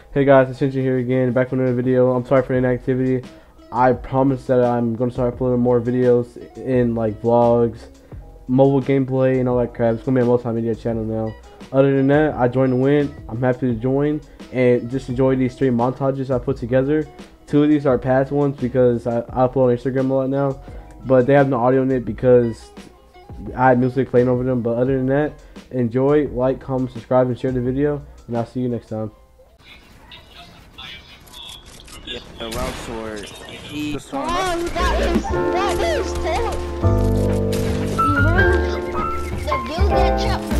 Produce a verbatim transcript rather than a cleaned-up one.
Hey guys, it's Shinji here again, back with another video. I'm sorry for the inactivity. I promise that I'm going to start uploading more videos in like vlogs, mobile gameplay, and all that crap. It's going to be a multimedia channel now. Other than that, I joined the win. I'm happy to join and just enjoy these three montages I put together. Two of these are past ones because I, I upload on Instagram a lot now, but they have no audio in it because I had music playing over them. But other than that, enjoy, like, comment, subscribe, and share the video, and I'll see you next time. Yeah, round sword. He Oh, that is that is terrible. The build that chop.